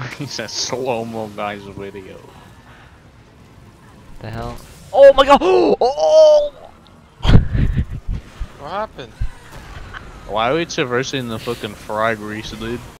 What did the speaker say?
He says slow-mo guys video. The hell? Oh my god! Oh! What happened? Why are we traversing the fucking fry grease, dude?